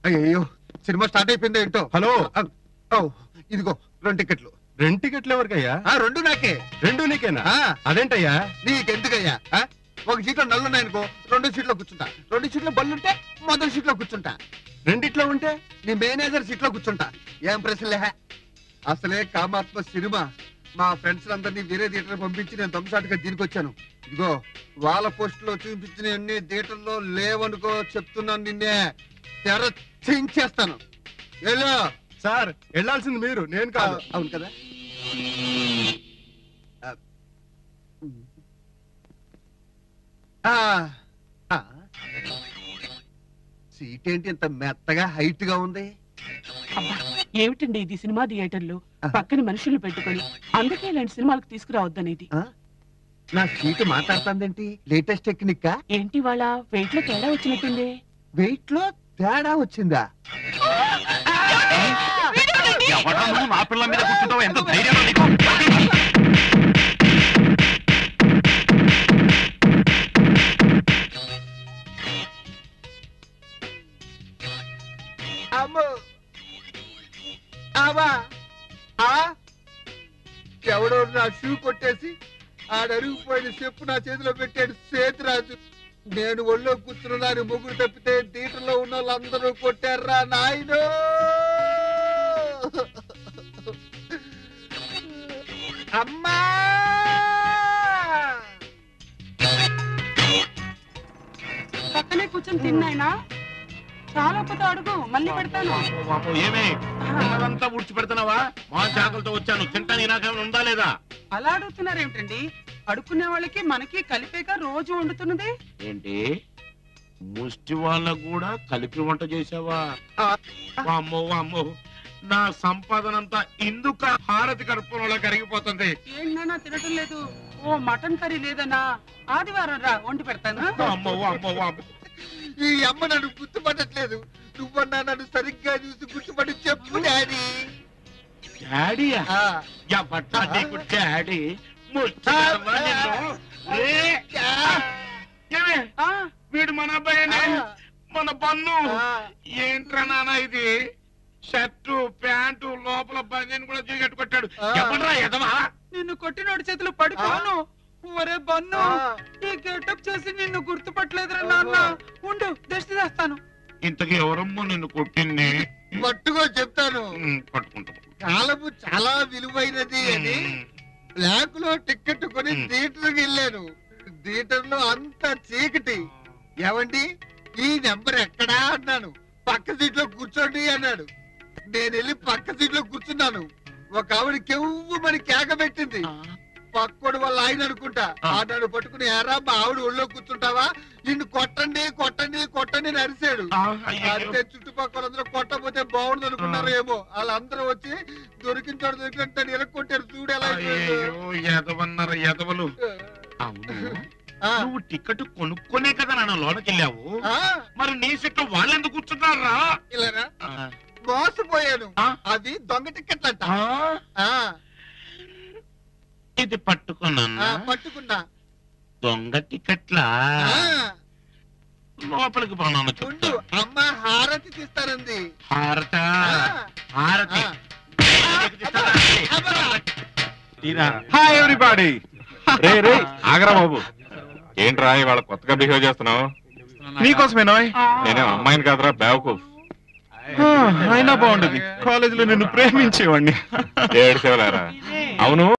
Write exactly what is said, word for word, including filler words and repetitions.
అయ్యో cinema start అయిపోయింది ఏంటో. హలో ఇదిగో రెండు టికెట్లు. రెండు టికెట్లు ఎవరికయ్యా? రెండు నాకే. రెండు నీకేనా? అదేంటయ్యా? నీకెందుకయ్యా? ఒక సీట్లో నల్లున్నాయనుకో రెండు సీట్లో కూర్చుంటా, రెండు సీట్లో బల్లుంటే మొదటి సీట్లో కూర్చుంటా, రెండిట్లో ఉంటే నీ మేనేజర్ సీట్లో కూర్చుంటా. ఏం ప్రశ్నలే. అసలే కామాత్మ సినిమా. మా ఫ్రెండ్స్ అందరినీ వేరే థియేటర్ పంపించి నేను దొంగసాటుగా దీనికి వచ్చాను. ఇదిగో వాళ్ళ పోస్ట్ లో చూపించిన అన్ని థియేటర్లో లేవనుకో, చెప్తున్నాను. నిన్నే తెర చించేస్తాను. వెళ్ళు. సార్ వెళ్ళాల్సింది మీరు, నేను కాదు. అవును కదా. సీట్ ఏంటి ఇంత మెత్తగా హైట్ గా ఉంది? ఏమిటండి ఇది? సినిమా థియేటర్లు పక్కన మనుషులు పెట్టుకొని అందుకే ఇలాంటి సినిమాలకు తీసుకురావద్దనేది. నా సీటు మాట్లాడుతుందేంటి? లేటెస్ట్ టెక్నిక్ ఏంటి? వాళ్ళ వెయిట్ లో తేడా వచ్చినట్టుంది. వెయిట్ లో తేడా వచ్చిందా? నా పిల్లల మీద కూర్చుంటావు, ఎంత ధైర్యం నీకు? ఎవడో నా షూ కొట్టేసి ఆడరిగిపోయిన చెప్పు నా చేతిలో పెట్టాడు సేతురాజు. నేను ఒళ్ళో కూర్చున్నాను, ముగ్గురు తప్పితే థియేటర్లో ఉన్న వాళ్ళందరూ కొట్టారా నాయనో. అమ్మా పక్కనే కూర్చొని తిన్నాయినా. చాలా పెద్ద అడుగు, మళ్ళీ పెడతాను. ఏమే ఉన్నదంతా ఊడ్చి పెడతావా? మా చాకలతో వచ్చాను, తింటాను. నాకేమైనా ఉందా లేదా? అలా అడుగుతున్నారు ఏమిటండి? అడుక్కునే వాళ్ళకి మనకి కలిపేగా రోజు వండుతున్నది ఏంటి? ముష్టి వాళ్ళకు కూడా కలిపి వంట చేసావా? అమ్మో అమ్మో, నా సంపాదన అంతా ఇందుక హారతి కడుపులో కరిగిపోతుంది. ఏంటన్నా తినటం లేదు? ఓ మటన్ కర్రీ లేదన్నా, ఆదివారం రా వండి పెడతాను. అమ్మో అమ్మో అమ్మో, ఈ అమ్మ నన్ను గుర్తుపట్టట్లేదు. నువ్వన్నా నన్ను సరిగ్గా చూసి గుర్తుపట్టి చెప్పు డాడీ. డాడీయా? నీకు డాడీ? వీడు మన అబ్బాయినే, మన పన్ను. ఏంట్రా నాన్న ఇది? షర్టు ప్యాంటు లోపల బనియన్ కూడా కట్టుకొట్టాడు. ఎవడ్రా ఎదవా? నిన్ను కొట్టినోడి చేతులు పడిపోను. ఒరే బన్ను, ఈ గెటప్ చేసి నిన్ను గుర్తుపట్టలేదురా నాన్న. ఉండు, దృష్టి చేస్తాను. ఇంతకీ ఎవరమ్మో నిన్ను కొట్టింది? పట్టుకో చెప్తాను. పట్టుకుంటా. కాలము చాలా విలువైనది అని బ్లాక్ లో టికెట్ కొని థియేటర్కి వెళ్ళాను. థియేటర్ లో అంత చీకటి. ఏమండి ఈ నెంబర్ ఎక్కడా అన్నాను. పక్క సీట్ లో కూర్చోండి అన్నాడు. నేను వెళ్ళి పక్క సీట్ లో కూర్చున్నాను. ఒక ఆవిడ కెవ్వు మరి కేక పెట్టింది. పక్కోడు వాళ్ళ ఆయన అనుకుంటా. ఆడాడు పట్టుకుని ఎరా మా ఆవిడ ఒళ్ళో కూర్చుంటావా, నిన్ను కొట్టండి కొట్టండి కొట్టండి అని అరిశాడు. అంటే చుట్టుపక్కల అందరూ కొట్టకపోతే బాగుండు అనుకున్నారు ఏమో. వాళ్ళందరూ వచ్చి దొరికిన చోట దొరికినట్టు ఎరక్కొట్టారు. చూడు ఎలా ఎదవన్నారు ఎదవలు. నువ్వు టికెట్ కొనుక్కొనే కదా నాన్న లోనకి వెళ్ళావు. మరి నీ సీట్ లో వాళ్ళు ఎందుకు కూర్చున్నారా? ఇలారా మోసపోయాను. అవి దొంగ టికెట్లు అంట. ఇది పట్టుకున్నా పట్టుకున్నా. దొంగ టికెట్లా? లోపలికి పోనాను. చూడు అమ్మ హారతి తీస్తారంది. హారత హారతి. Hi everybody. రే రే ఆగరా బాబు. ఏంట్రా ఇవాళ కొత్తగా బిహేవ్ చేస్తున్నావు? నీకోసమేనా? నేనే అమ్మాయిని కాదురా బేవకూఫ్. అయినా బాగుండదు, కాలేజీలో నిన్ను ప్రేమించేవాడిని. ఏడ్చేవాళ్ళారా? అవును.